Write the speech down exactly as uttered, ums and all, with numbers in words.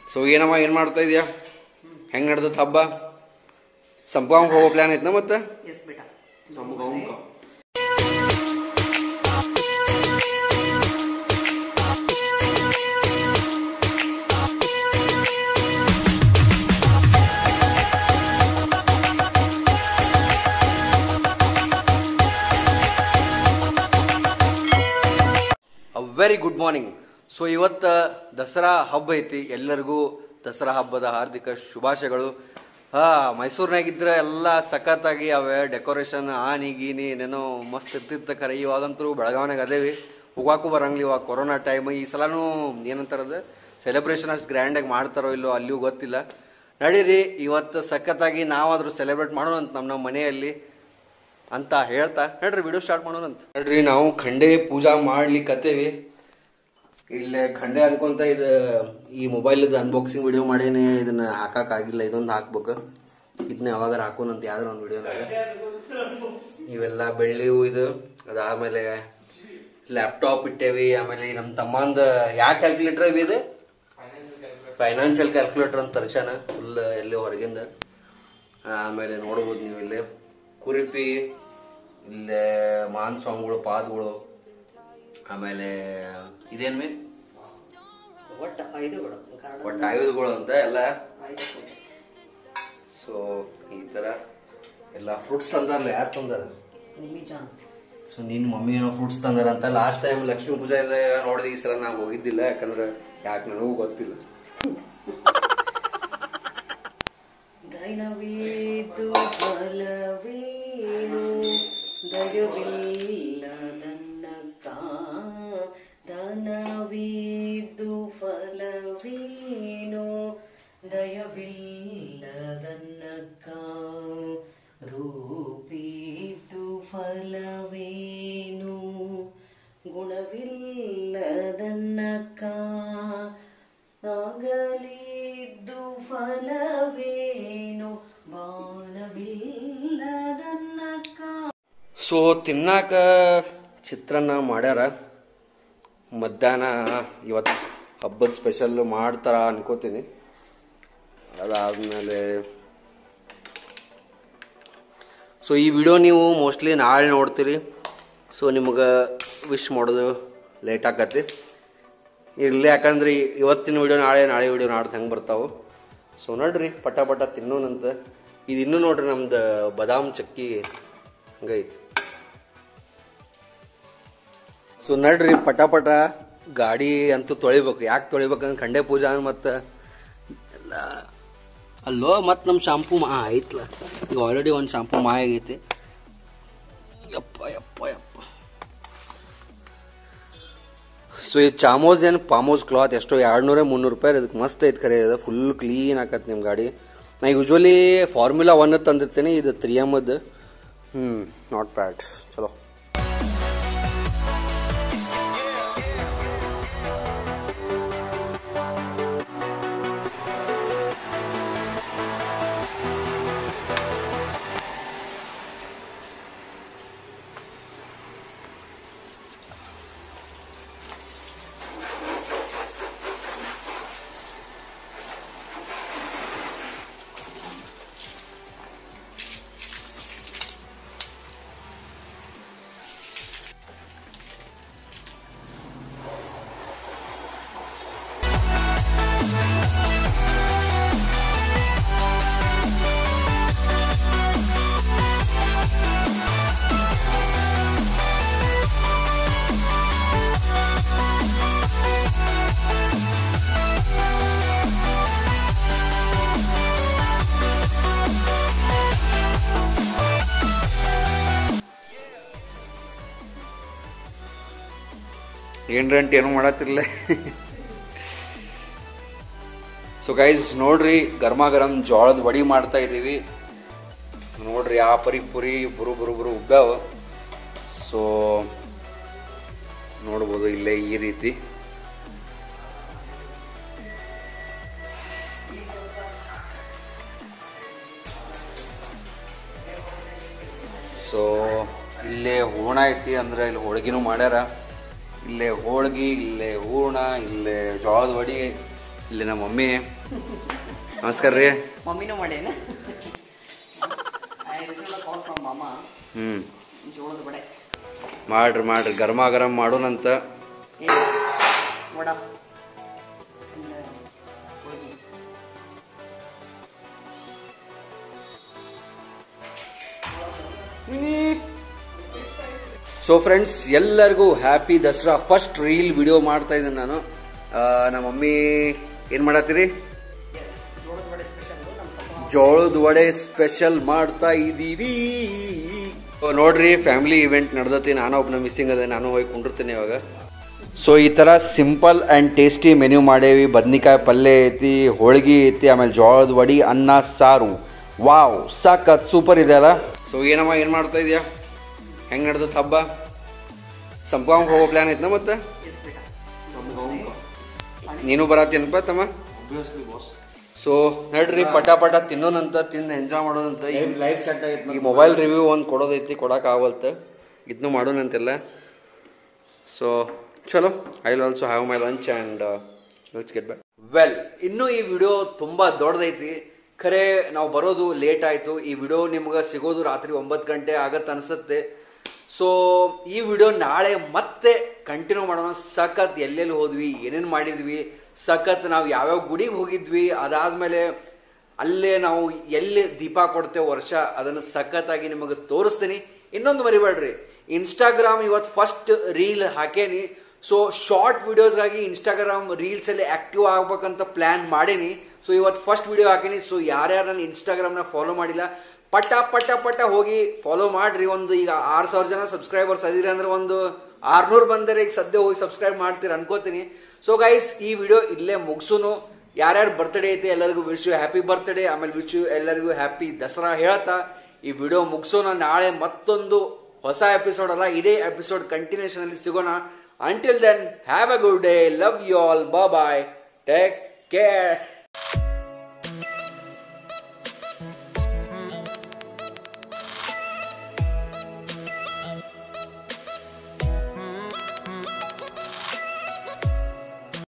So ಏನಮ್ಮ ಏನು ಮಾಡ್ತಾ ಇದೆಯಾ? ಹೆಂಗೆ ನಡೆದತ್ತು ಹಬ್ಬ? ಸಂಪಗಾಂವ್ಗೆ ಹೋಗೋ ಪ್ಲ್ಯಾನ್ ಐತನ ಮತ್ತೆ? ಎಸ್ ಬೇಟ ಸಂಪಗಾಂವ್ಕ ವೆರಿ ಗುಡ್ ಮಾರ್ನಿಂಗ್. ಸೊ ಇವತ್ತು ದಸರಾ ಹಬ್ಬ ಐತಿ. ಎಲ್ಲರಿಗೂ ದಸರಾ ಹಬ್ಬದ ಹಾರ್ದಿಕ ಶುಭಾಶಯಗಳು. ಹಾ, ಮೈಸೂರಿನಾಗಿದ್ರೆ ಎಲ್ಲ ಸಖತ್ತಾಗಿ ಅವೇ ಡೆಕೋರೇಷನ್ ಆನಿ ಗೀನಿ ಏನೇನೋ ಮಸ್ತ್ ಇರ್ತಿತ್ತು. ಖರೆ ಇವಾಗಂತೂ ಬೆಳಗಾವಿನಾಗ ಅದೇವಿ, ಹೋಗಾಕು ಬರಂಗಿಲ್ಲ. ಇವಾಗ ಕೊರೋನಾ ಟೈಮ್. ಈ ಸಲನೂ ಏನಂತಾರದ ಸೆಲೆಬ್ರೇಷನ್ ಅಷ್ಟು ಗ್ರ್ಯಾಂಡಾಗಿ ಮಾಡ್ತಾರೋ ಇಲ್ಲೋ ಅಲ್ಲಿಯೂ ಗೊತ್ತಿಲ್ಲ. ನಡೀರಿ ಇವತ್ತು ಸಖತ್ತಾಗಿ ನಾವಾದ್ರೂ ಸೆಲೆಬ್ರೇಟ್ ಮಾಡೋಣ ಅಂತ ನಮ್ಮ ನಮ್ಮ ಮನೆಯಲ್ಲಿ ಅಂತ ಹೇಳ್ತಾ ನಡ್ರಿ ವಿಡಿಯೋ ಸ್ಟಾರ್ಟ್ ಮಾಡೋಣ ಅಂತ. ನಡ್ರಿ ನಾವು ಖಂಡೆ ಪೂಜಾ ಮಾಡ್ಲಿಕ್ಕತ್ತೇವಿ. ಇಲ್ಲೇ ಖಂಡೆ ಅನ್ಕೊಂತ ಇದು ಈ ಮೊಬೈಲ್ ಅನ್ಬಾಕ್ಸಿಂಗ್ ವಿಡಿಯೋ ಮಾಡೇನೆ, ಇದನ್ನ ಹಾಕಕ್ ಆಗಿಲ್ಲ. ಇದೊಂದು ಹಾಕ್ಬೇಕು. ಇದನ್ನ ಯಾವಾಗಾರ ಹಾಕೋಣಂತ ಯಾವ್ದಾರ ಒಂದು ವಿಡಿಯೋದಾಗ. ಇವೆಲ್ಲ ಬೆಳ್ಳಿವು ಇದು. ಅದಾದ್ಮೇಲೆ ಲ್ಯಾಪ್ಟಾಪ್ ಇಟ್ಟೇವಿ. ಆಮೇಲೆ ನಮ್ಮ ತಮ್ಮಂದ ಯಾವ ಕ್ಯಾಲ್ಕುಲೇಟರ್ ಇವಿ ಇದು? ಫೈನಾನ್ಷಿಯಲ್ ಕ್ಯಾಲ್ಕುಲೇಟರ್ ಅಂತ ತರ್ಸಾನ ಫುಲ್ ಎಲ್ಲಿ ಹೊರಗಿಂದ. ಆಮೇಲೆ ನೋಡ್ಬೋದು ನೀವು ಇಲ್ಲಿ ಕುರಿಪಿ, ಇಲ್ಲೇ ಮಾನ್ ಸಾಂಗ್ಗಳು, ಪಾದಗಳು, ಆಮೇಲೆ ಇದೇನ್ ಮೇ ಒಟ್ಟು ಐದುಗಳು ಒಟ್ಟು ಆಯುಧಗಳು ಅಂತ ಎಲ್ಲ. ಸೊ ಈ ತರ ಎಲ್ಲ ಫ್ರೂಟ್ಸ್ ತಂದಾರಲ್ಲ. ಯಾರು ತಂದಾರ? ಸೊ ನಿನ್ ಮಮ್ಮಿ ಏನೋ ಫ್ರೂಟ್ಸ್ ತಂದಾರ ಅಂತ. ಲಾಸ್ಟ್ ಟೈಮ್ ಲಕ್ಷ್ಮೀ ಪೂಜಾ ನೋಡಿದ. ಈ ಸಲ ನಾವು ಹೋಗಿದ್ದಿಲ್ಲ, ಯಾಕಂದ್ರೆ ಯಾಕೆ ನನಗೂ ಗೊತ್ತಿಲ್ಲ. ದೈನವೇದು ಫಲವೇನು ದಯವಿಲ್ಲ ನನ್ನಕ್ಕ, ಧನವಿದ್ದು ಫಲವೇನು ದಯವಿಲ್ಲ ನನ್ನಕ್ಕ, ರೂಪಿದ್ದು ಫಲವೇನು ಗುಣವಿಲ್ಲದನ್ನಕ್ಕ, ನಾಗಲಿದ್ದು ಫಲವೇನು ಬಾಣವಿಲ್ಲದನ್ನಕ್ಕ. ಸೊ ತಿನ್ನಾಕ ಚಿತ್ರಾನ್ನ ಮಾಡ್ಯಾರ. ಮಧ್ಯಾಹ್ನ ಇವತ್ತು ಹಬ್ಬದ ಸ್ಪೆಷಲ್ ಮಾಡ್ತಾರ ಅನ್ಕೋತೀನಿ. ಅದಾದ್ಮೇಲೆ ಸೊ ಈ ವಿಡಿಯೋ ನೀವು ಮೋಸ್ಟ್ಲಿ ನಾಳೆ ನೋಡ್ತೀರಿ. ಸೊ ನಿಮಗೆ ವಿಶ್ ಮಾಡೋದು ಲೇಟ್ ಆಕತಿ ಇರಲಿ, ಯಾಕಂದ್ರೆ ಇವತ್ತಿನ ವಿಡಿಯೋ ನಾಳೆ, ನಾಳೆ ವಿಡಿಯೋ ನಾಡ್ದು ಹೆಂಗೆ ಬರ್ತಾವೆ. ಸೊ ನೋಡ್ರಿ ಪಟ ಪಟ ತಿನ್ನೋನಂತ. ಇದು ಇನ್ನೂ ನೋಡ್ರಿ ನಮ್ದು ಬಾದಾಮ್ ಚಕ್ಕಿ ಹಂಗೈತಿ. ಸೊ ನಡ್ರಿ ಪಟ ಪಟ ಗಾಡಿ ಅಂತೂ ತೊಳಿಬೇಕು. ಯಾಕೆ ತೊಳಿಬೇಕಂದ್ರೆ ಖಂಡೆ ಪೂಜಾ ಮತ್ತು ಎಲ್ಲ ಅಲ್ಲೋ. ಮತ್ತು ನಮ್ಮ ಶಾಂಪೂ ಮಾ ಐತ್ಲ, ಈಗ ಆಲ್ರೆಡಿ ಒಂದು ಶಾಂಪೂ ಮಾ ಆಗೈತಿ. ಯಪ್ಪ ಯಪ್ಪ ಯಪ್ಪ. ಸೊ ಈ ಚಾಮೋಸ್ ಏನು ಪಾಮೋಸ್ ಕ್ಲಾತ್ ಎಷ್ಟೋ ಎರಡು ನೂರ ಮುನ್ನೂರು ರೂಪಾಯಿ. ಇದಕ್ಕೆ ಮಸ್ತ್ ಐತೆ ಖರೆ. ಇದು ಫುಲ್ ಕ್ಲೀನ್ ಆಕತ್ ನಿಮ್ಮ ಗಾಡಿ. ನಾ ಯೂಶ್ವಲಿ ಫಾರ್ಮುಲಾ ಒನ್ ತಂದಿರ್ತೀನಿ. ಇದು ತ್ರೀ ಎಮ್ಮದ್ದು. ಹ್ಞೂ ನಾಟ್ ಬ್ಯಾಡ್, ಚಲೋ. ಏನ್ರಂಟ್ ಏನೂ ಮಾಡತ್ತಿರ್ಲೆ. ಸೊ ಗೈಸ್ ನೋಡ್ರಿ, ಗರ್ಮಾ ಗರಂ ಜೋಳದ ವಡಿ ಮಾಡ್ತಾ ಇದ್ದೀವಿ. ನೋಡ್ರಿ ಆ ಪರಿ ಪುರಿ ಬುರು ಬುರು ಬುರು ಉಬ್ಬ್ಯಾವ. ಸೊ ನೋಡ್ಬೋದು ಇಲ್ಲೇ ಈ ರೀತಿ. ಸೊ ಇಲ್ಲೇ ಹೂರ್ಣ ಐತಿ, ಅಂದ್ರೆ ಇಲ್ಲಿ ಹೋಳಿಗೆನೂ ಮಾಡ್ಯಾರ. ಇಲ್ಲೇ ಹೋಳ್ಗಿ, ಇಲ್ಲೇ ಹೂರ್ಣ, ಇಲ್ಲೇ ಜೋಳದ ವಡಿ, ಇಲ್ಲಿ ನಮ್ಮ ಮಮ್ಮಿ. ನಮಸ್ಕಾರ ರೀ. ಮಮ್ಮಿನೂ ಮಾಡೇನ ಹ್ಞೂ ಜೋಳದ ಬಡೆ ಮಾಡ್ರಿ ಮಾಡ್ರಿ ಗರಮ ಗರಂ ಮಾಡೋಣಂತ. ವಡ ಸೊ ಫ್ರೆಂಡ್ಸ್ ಎಲ್ಲರಿಗೂ happy Dasara. First reel video ಮಾಡ್ತಾ ಇದ್ದೀನಿ ನಾನು. ನಮ್ಮ ಮಮ್ಮಿ ಏನ್ ಮಾಡತ್ತೀರಿ? ಜೋಳದ ವಡೆ ಸ್ಪೆಷಲ್ ಮಾಡ್ತಾ ಇದ್ದೀವಿ. ನೋಡ್ರಿ ಫ್ಯಾಮಿಲಿ ಇವೆಂಟ್ ನಡೆದತಿ. ನಾನು ಒಬ್ಬನ ಮಿಸ್ಸಿಂಗ್ ಅದ, ನಾನು ಹೋಗಿ ಕುಂಡಿರ್ತೀನಿ ಇವಾಗ. ಸೊ ಈ ಥರ ಸಿಂಪಲ್ ಆ್ಯಂಡ್ ಟೇಸ್ಟಿ ಮೆನ್ಯೂ ಮಾಡೇವಿ. ಬದ್ನಿಕಾಯಿ ಪಲ್ಯ ಐತಿ, ಹೋಳಿಗೆ ಐತಿ, ಆಮೇಲೆ ಜೋಳದ ವಡಿ, ಅನ್ನ ಸಾರು. ವಾವ್ ಸಾಕತ್ ಸೂಪರ್ ಇದೆ ಅಲ್ಲ. ಸೊ ಏನಮ್ಮ ಏನು ಮಾಡ್ತಾ ಇದೆಯಾ? ಹೆಂಗೆ ನಡೆದತ್ ಹಬ್ಬ? ಸಂಪಂಗ್ ಹೋಗೋ ಪ್ಲ್ಯಾನ್ ಐತನ ಮತ್ತೆ? ನೀನು ಬರತ್ತೇನಪ್ಪ ತಮ್ಮ? ಸೊ ನಡ್ರಿ ಪಟ ಪಟ ತಿನ್ನೋನಂತ, ತಿಂದು ಎಂಜಾಯ್ ಮಾಡೋಣಂತ. ಲೈಫ್ ಸ್ಟಾರ್ಟ್ ಆಗೈತೆ. ಈ ಮೊಬೈಲ್ ರಿವ್ಯೂ ಒಂದು ಕೊಡೋದೈತಿ, ಕೊಡಕ್ಕೆ ಆಗವಲ್ತ. ಇದನ್ನು ಮಾಡೋಣಂತೆಲ್ಲ. ಸೊ ಚಲೋ, I will also have my lunch and let's get back. Well, ಇನ್ನೂ ಈ ವಿಡಿಯೋ ತುಂಬ ದೊಡ್ಡದೈತಿ. ಖರೆ ನಾವು ಬರೋದು ಲೇಟ್ ಆಯಿತು. ಈ ವಿಡಿಯೋ ನಿಮ್ಗೆ ಸಿಗೋದು ರಾತ್ರಿ ಒಂಬತ್ತು ಗಂಟೆ ಆಗತ್ತೆ ಅನಿಸುತ್ತೆ. ಸೊ ಈ ವಿಡಿಯೋ ನಾಳೆ ಮತ್ತೆ ಕಂಟಿನ್ಯೂ ಮಾಡೋಣ. ಸಖತ್ ಎಲ್ಲೆಲ್ಲಿ ಹೋದ್ವಿ, ಏನೇನು ಮಾಡಿದ್ವಿ, ಸಖತ್ ನಾವು ಯಾವ್ಯಾವ ಗುಡಿಗೆ ಹೋಗಿದ್ವಿ, ಅದಾದ್ಮೇಲೆ ಅಲ್ಲೇ ನಾವು ಎಲ್ಲಿ ದೀಪ ಕೊಡ್ತೇವೆ ವರ್ಷ, ಅದನ್ನು ಸಖತ್ತಾಗಿ ನಿಮಗೆ ತೋರಿಸ್ತೀನಿ. ಇನ್ನೊಂದು ಮರಿಬೇಡ್ರಿ, ಇನ್ಸ್ಟಾಗ್ರಾಮ್ ಇವತ್ತು ಫಸ್ಟ್ ರೀಲ್ ಹಾಕೇನಿ. ಸೊ ಶಾರ್ಟ್ ವಿಡಿಯೋಸ್ಗಾಗಿ ಇನ್ಸ್ಟಾಗ್ರಾಮ್ ರೀಲ್ಸ್ ಅಲ್ಲಿ ಆಕ್ಟಿವ್ ಆಗ್ಬೇಕಂತ ಪ್ಲಾನ್ ಮಾಡೇನಿ. ಸೊ ಇವತ್ತು ಫಸ್ಟ್ ವಿಡಿಯೋ ಹಾಕೀನಿ. ಸೊ ಯಾರ್ಯಾರು ನನ್ನ ಇನ್ಸ್ಟಾಗ್ರಾಮ್ನ ಫಾಲೋ ಮಾಡಿಲ್ಲ, ಪಟ ಪಟ ಪಟ ಹೋಗಿ ಫಾಲೋ ಮಾಡ್ರಿ. ಒಂದು ಈಗ ಆರು ಸಾವಿರ ಜನ ಸಬ್ಸ್ಕ್ರೈಬರ್ಸ್ ಅದೀರಿ ಅಂದ್ರೆ ಒಂದು ಆರ್ನೂರು ಬಂದರೆ ಈಗ ಸದ್ಯ ಹೋಗಿ ಸಬ್ಸ್ಕ್ರೈಬ್ ಮಾಡ್ತೀರಿ ಅನ್ಕೋತೀನಿ. ಸೊ ಗೈಸ್ ಈ ವಿಡಿಯೋ ಇಲ್ಲೇ ಮುಗಿಸುನು. ಯಾರ್ಯಾರು ಬರ್ತ್ಡೇ ಐತೆ ಎಲ್ಲರಿಗೂ ವಿಶ್ ಯು ಹ್ಯಾಪಿ ಬರ್ತ್ಡೇ. ಆಮೇಲೆ ವಿಶ್ ಯು ಎಲ್ಲರಿಗೂ ಹ್ಯಾಪಿ ದಸರಾ ಹೇಳ್ತಾ ಈ ವಿಡಿಯೋ ಮುಗಿಸೋಣ. ನಾಳೆ ಮತ್ತೊಂದು ಹೊಸ ಎಪಿಸೋಡ್ ಅಲ್ಲ, ಇದೇ ಎಪಿಸೋಡ್ ಕಂಟಿನ್ಯೂಷನ್ ಅಲ್ಲಿ ಸಿಗೋಣ. Until then, have a good day. Love you all. Bye bye. Take care.